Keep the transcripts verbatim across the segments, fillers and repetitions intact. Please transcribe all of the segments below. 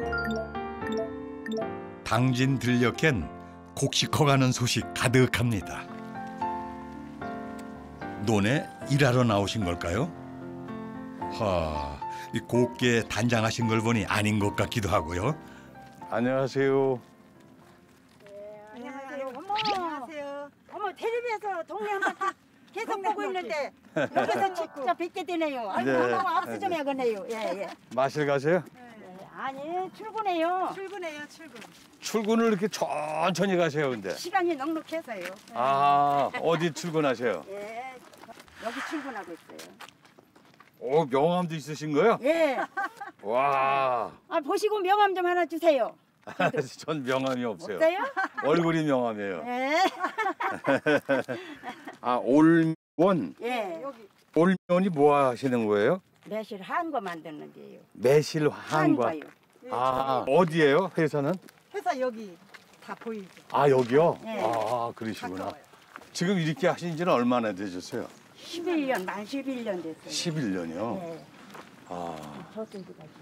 당진 들녘엔 곡식 커가는 소식 가득합니다. 논에 일하러 나오신 걸까요? 하, 이 곱게 단장하신 걸 보니 아닌 것 같기도 하고요. 안녕하세요. 네, 안녕하세요. 어머, 안녕하세요. 어머, 텔레비에서 동네 한 바퀴 계속 보고 있는데 여기서 직접 뵙게 되네요. 아이고, 네. 한번 악수 좀 해야겠네요. 예, 예. 마실 가세요? 네, 아니, 출근해요. 출근해요, 출근. 출근을 이렇게 천천히 가세요, 근데. 시간이 넉넉해서요. 아, 어디 출근하세요? 예, 여기 출근하고 있어요. 오, 명함도 있으신 거요? 예. 와, 아, 보시고 명함 좀 하나 주세요. 전 명함이 없어요. 없어요? 얼굴이 명함이에요. 예. 아, 올면, 예. 올면이 뭐 하시는 거예요? 매실 한거 만드는 데요. 매실 한과. 한과요. 아, 어디예요, 회사는? 회사 여기 다 보이죠. 아, 여기요? 네. 아, 그러시구나. 가까워요. 지금 이렇게 하신 지는 얼마나 되셨어요? 십일 년, 만 십일 년 됐어요. 십일 년이요? 예. 아. 저쪽도 가시죠.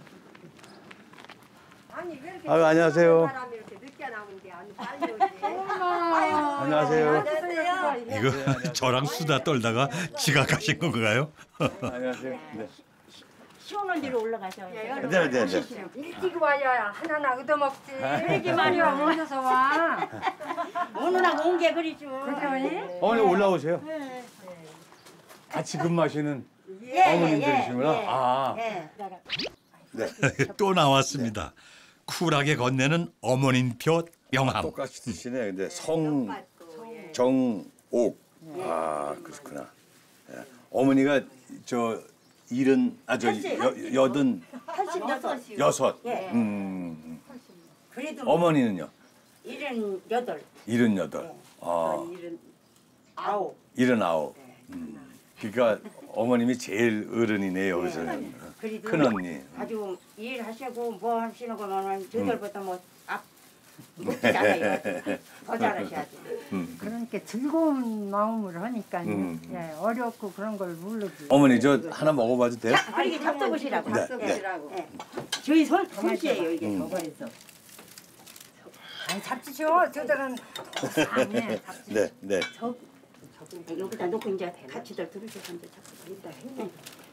아니 왜 이렇게 아유, 안녕하세요. 사람이 이렇게 늦게 나오는데 아니 빨리 오지. 안녕하세요. 이거 저랑 수다 떨다가 지각하신 건가요? 안녕하세요. 네. 시원한 데로 올라가셔요. 네, 네, 네. 일찍 와야 하나나 얻어먹지. 이렇게 많이 와. 어디서 와? 오늘하고 온 게 그리죠. 그러니? 어머니 올라오세요. 네. 같이 근무하시는 예, 어머님들이시구나. 예, 예. 아. 예. 네. 또 나왔습니다. 쿨하게 건네는 어머님표 명함. 똑같이 드시네. 근데 성, 정옥. 아, 그렇구나. 예. 어머니가 저 일은 아저 여든 팔십여섯. 여섯. 예. 음. 그래도 어머니는요? 일은 여덟. 일흔 여덟. 네. 아, 일은 아홉. 일흔 아홉. 음. 그러니까 어머님이 제일 어른이네 여기서는. 그래도 큰 언니. 아주 일하시고 뭐 하시는 거는 저절부터 뭐앞 못잖아요. 더 잘하셔야지. 음. 그러니까 즐거운 마음으로 하니까 음. 예, 어렵고 그런 걸 모르지. 어머니 저 하나 먹어봐도 돼요? 자, 이게 잡숴보시라고. 네, 잡숴보시라고. 예. 저희 손 손씨예요 이게. 음. 저거에서. 아니 잡수셔. 저들은 아니 잡수. 네, 네. 저 여기다 놓고 이제 같이들 들으셔서 이제 자꾸 이따 해.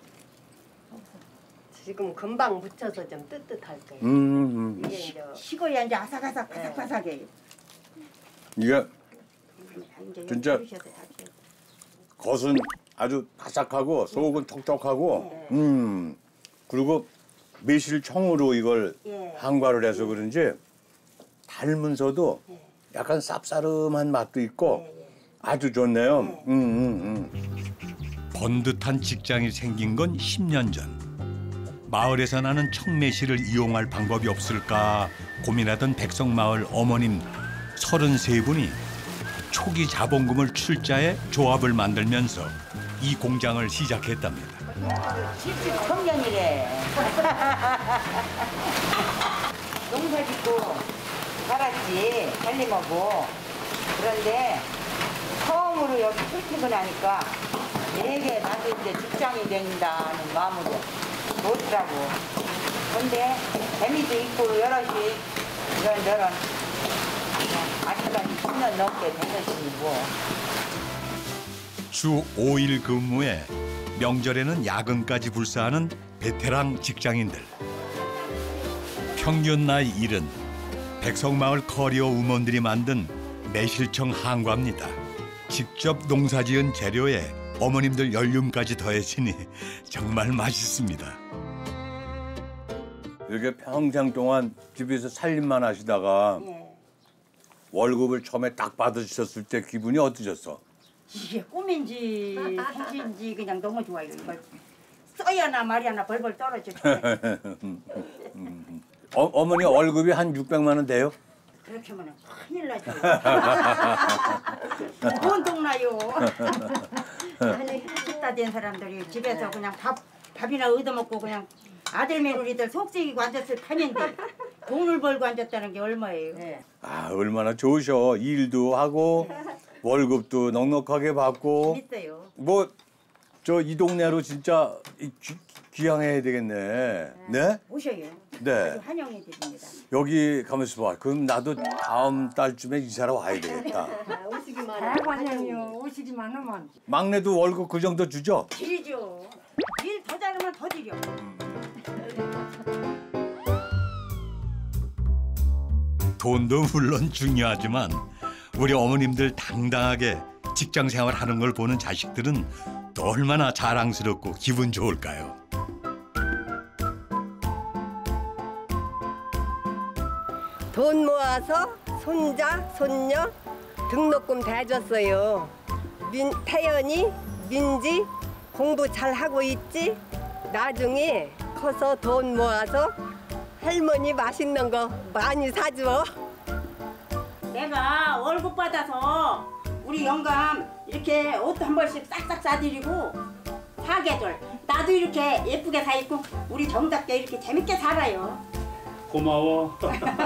지금 금방 묻혀서 좀 뜨뜻할 때. 음, 음. 이게 이제 식어야 이제 아삭아삭 바삭바삭해요. 이게 이제 진짜 들으셔서 다 하셔요. 겉은 아주 바삭하고 속은 촉촉하고 음 그리고 매실청으로 이걸 예. 한과를 해서 그런지 달면서도 약간 쌉싸름한 맛도 있고 아주 좋네요. 음, 음, 음. 번듯한 직장이 생긴 건 십 년 전. 마을에서 나는 청매실을 이용할 방법이 없을까 고민하던 백성마을 어머님 서른세 분이 초기 자본금을 출자해 조합을 만들면서 이 공장을 시작했답니다. 집집 청년이래. 농사 짓고 살았지, 살림하고. 그런데 처음으로 여기 출퇴근 하니까 되게 나도 이제 직장이 된다는 마음으로 좋더라고. 근데 재미도 있고 여럿이 이런저런 아직까지 십 년 넘게 된 것이니 뭐. 주 오 일 근무에 명절에는 야근까지 불사하는 베테랑 직장인들. 평균 나이 일흔, 백성마을 커리어 우먼들이 만든 매실청 한과입니다. 직접 농사지은 재료에 어머님들 연륜까지 더해지니 정말 맛있습니다. 이렇게 평생 동안 집에서 살림만 하시다가 예. 월급을 처음에 딱 받으셨을 때 기분이 어떠셨어? 이게 꿈인지 현실인지 그냥 너무 좋아요. 이걸 써야나 말이야나 벌벌 떨어져. 어, 어머니 월급이 한 육백만 원 돼요? 그렇게 하면 큰일 나죠. 돈 동나요. 아니 식다 된 사람들이 집에서 그냥 밥 밥이나 얻어먹고 그냥 아들 며느리들 속썩이고 앉았을 판인데 돈을 벌고 앉았다는 게 얼마예요? 네. 아 얼마나 좋으셔. 일도 하고 월급도 넉넉하게 받고 재밌어요. 뭐 저 이 동네로 진짜 이 귀, 귀향해야 되겠네. 네? 오셔요. 네. 환영해 드립니다. 여기 가면서 봐. 그럼 나도 다음 달쯤에 이사를 와야 되겠다. 아, 오시기만 하면 대관령이요. 오시기만 하면. 막내도 월급 그 정도 주죠? 드리죠. 일 더 잘하면 더 드려. 돈도 물론 중요하지만 우리 어머님들 당당하게 직장 생활하는 걸 보는 자식들은 또 얼마나 자랑스럽고 기분 좋을까요? 돈 모아서 손자, 손녀 등록금 다 줬어요. 민, 태연이, 민지 공부 잘 하고 있지? 나중에 커서 돈 모아서 할머니 맛있는 거 많이 사줘. 내가 월급 받아서 우리 영감 이렇게 옷 한 벌씩 싹싹 싸드리고 사계절 나도 이렇게 예쁘게 사 입고 우리 정답게 이렇게 재밌게 살아요. 고마워.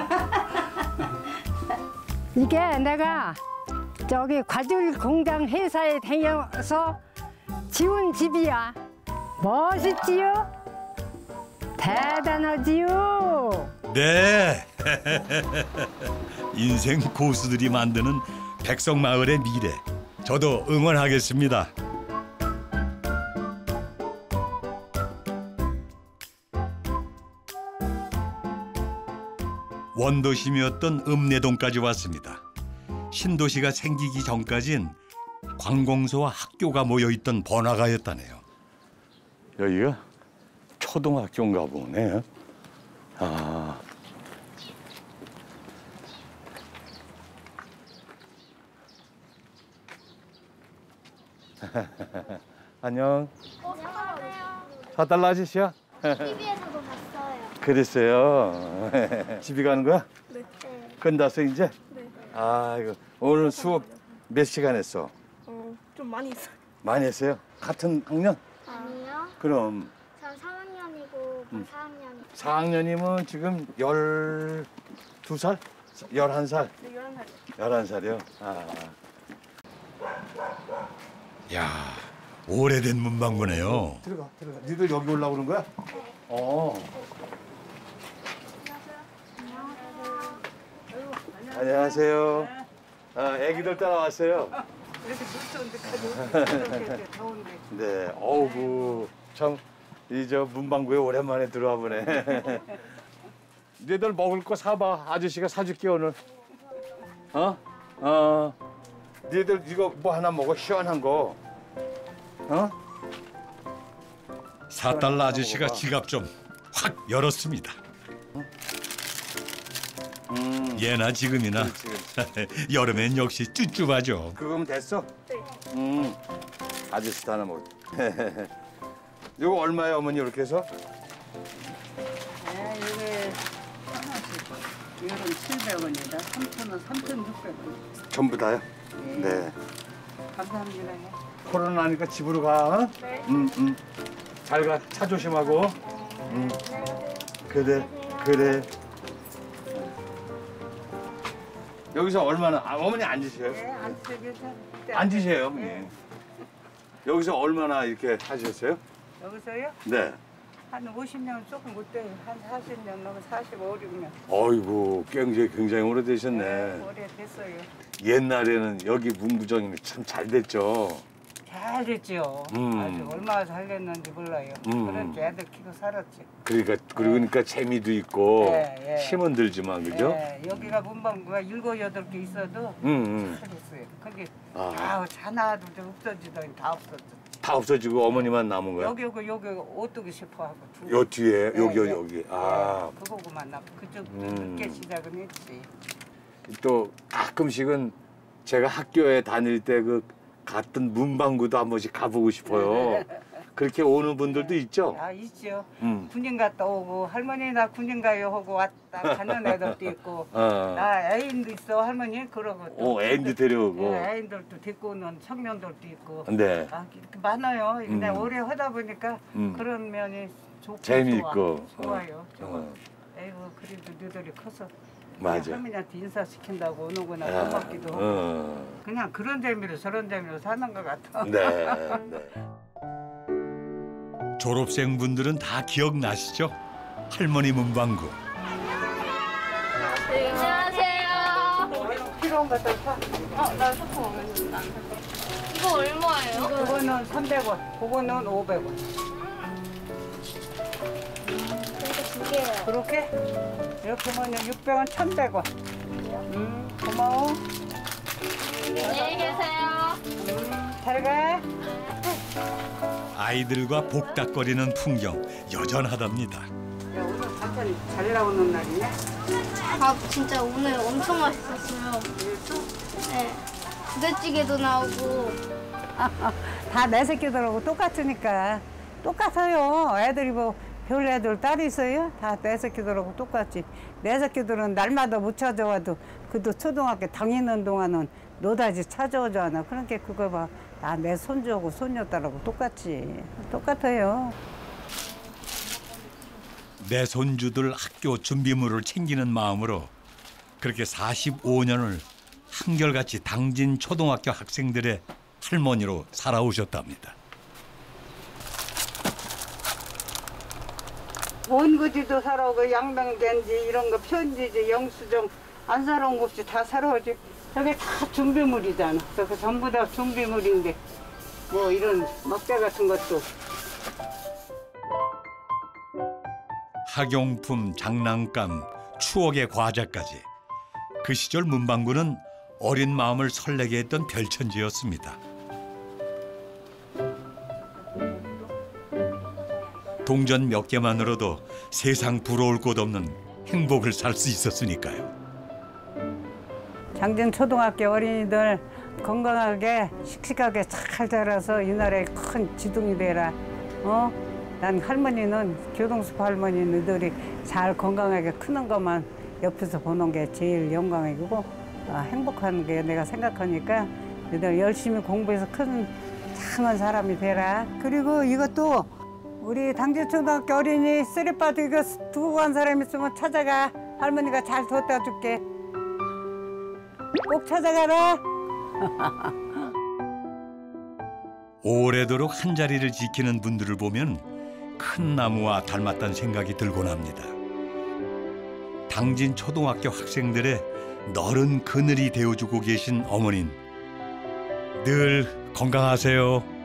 이게 내가 저기 과줄 공장 회사에 다녀서 지운 집이야. 멋있지요? 대단하지요? 네. 인생 고수들이 만드는 백성마을의 미래. 저도 응원하겠습니다. 원도심이었던 읍내동까지 왔습니다. 신도시가 생기기 전까진 관공서와 학교가 모여있던 번화가였다네요. 여기가 초등학교인가 보네. 아. 안녕. 사달라 아저씨야? 티비에서도 봤어요. 그랬어요. 집에 가는 거야? 네. 끝났어 이제? 네. 아이고 오늘 수업 몇 시간 했어? 어, 좀 많이 있어요. 많이 했어요? 같은 학년? 아니요. 그럼 저 삼 학년이고 음. 사 학년. 사 학년이면 지금 열두 살? 열한 살? 네, 열한 살. 열한 살이요? 아. 야, 오래된 문방구네요. 들어가, 들어가. 니들 여기 올라오는 거야? 어. 안녕하세요. 아, 애기들 따라왔어요. 이렇게 좋던데 가지고 더운데. 네, 어우, 참, 이 저 문방구에 오랜만에 들어와 보네. 니들 먹을 거 사봐. 아저씨가 사줄게, 오늘. 어? 어. 니들 이거 뭐 하나 먹어, 시원한 거. 어? 사달라 아저씨가 지갑 좀 확 열었습니다. 음, 예나 지금이나 그렇지, 그렇지. 여름엔 역시 쭈쭈하죠. 그거면 됐어? 네. 음, 아저씨도 하나 먹어. 이거 얼마예요, 어머니, 이렇게 해서? 네, 이게 이거는 칠백 원이다. 삼천 원, 삼천육백 원. 전부 다요? 네. 감사합니다. 코로나니까 집으로 가. 어? 네. 음, 음. 잘 가. 차 조심하고. 음. 그래, 그래. 여기서 얼마나? 아, 어머니 앉으세요. 네, 앉으세요. 앉으세요, 어머니. 여기서 얼마나 이렇게 하셨어요? 여기서요? 네. 한 오십 년 조금 못 돼요. 한 사십 년 넘어 사십오, 육 년. 어이구, 굉장히 굉장히 오래되셨네. 오래됐어요. 옛날에는 여기 문구점이 참 잘 됐죠. 잘 됐죠. 음. 아주 얼마나 잘 됐는지 몰라요. 음. 그런 애들 키고 살았지. 그러니까 그러니까 재미도 있고 네, 예. 힘은 들지만 그죠? 네, 여기가 문방구가 일곱 여덟 개 있어도 응, 응. 잘했어요. 근데 아. 다 자나도 없어지더니 다 없어졌지. 다 없어지고 어머니만 남은 거야? 여기 여기 여기 오뚜기 싶어 하고 두 요 뒤에 네, 여기 네. 여기. 아. 네, 그거구만 나 그쪽 음. 늦게 시작은 했지. 또 가끔씩은 제가 학교에 다닐 때 그 갔던 문방구도 한 번씩 가보고 싶어요. 그렇게 오는 분들도 있죠? 아 있죠. 음. 군인 갔다 오고 할머니 나 군인 가요 하고 왔다 가는 애들도 있고 어. 나 애인도 있어 할머니 그러고 또 어, 애인도 데려오고. 네, 애인들도 데리고 오는 청년들도 있고 네. 아 이렇게 많아요. 근데 음. 오래 하다 보니까 음. 그런 면이 좋고 재미있고. 좋아. 좋아요. 어. 좋아. 어. 에이구 그래도 너희들이 커서 맞아. 할머니한테 인사시킨다고 오는구나 아, 고맙기도 하고 어. 그냥 그런 재미로 저런 재미로 사는 것 같아. 네. 네. 졸업생분들은 다 기억나시죠? 할머니 문방구. 안녕하세요. 필요한 것들 사. 어, 나 소품 먹는다. 이거 얼마예요? 그거는 삼백 원, 그거는 오백 원. 이거 두 개요. 그렇게? 이렇게 하면 육백 원, 천백 원. 음, 고마워. 안녕히 계세요. 음, 잘 가. 아이들과 복닥거리는 풍경 여전하답니다. 야, 오늘 반찬이 잘 나오는 날이네. 밥 진짜 오늘 엄청 맛있었어요. 네. 부대찌개도 나오고. 다 내 새끼들하고 똑같으니까 똑같아요. 애들이 뭐 별 애들 딸이 있어요? 다 내 새끼들하고 똑같지. 내 새끼들은 날마다 못 찾아와도 그도 초등학교 다니는 동안은 노다지 찾아오잖아. 그러니까 그거 봐. 다 내 손주하고 손녀딸하고 똑같지. 똑같아요. 내 손주들 학교 준비물을 챙기는 마음으로 그렇게 사십오 년을 한결같이 당진 초등학교 학생들의 할머니로 살아오셨답니다. 원구지도 살아오고 양명된지 이런 거 편지지 영수증 안 살아온 거 없이 다 살아오지. 저게 다 준비물이잖아. 저게 전부 다 준비물인데 뭐 이런 먹자 같은 것도. 학용품, 장난감, 추억의 과자까지 그 시절 문방구는 어린 마음을 설레게 했던 별천지였습니다. 동전 몇 개만으로도 세상 부러울 곳 없는 행복을 살 수 있었으니까요. 장진 초등학교 어린이들 건강하게 씩씩하게 잘 자라서 이 나라에 큰 지둥이 되라. 어? 난 할머니는 교동숲 할머니 너희들이 잘 건강하게 크는 것만 옆에서 보는 게 제일 영광이고 어, 행복한 게 내가 생각하니까 너희들 열심히 공부해서 큰 장한 사람이 되라. 그리고 이것도 우리 당진초등학교 어린이 쓰레빠도 이거 두고 간 사람 있으면 찾아가. 할머니가 잘 뒀다 줄게. 꼭 찾아가라. 오래도록 한자리를 지키는 분들을 보면 큰 나무와 닮았다는 생각이 들곤 합니다. 당진 초등학교 학생들의 너른 그늘이 되어주고 계신 어머님, 늘 건강하세요.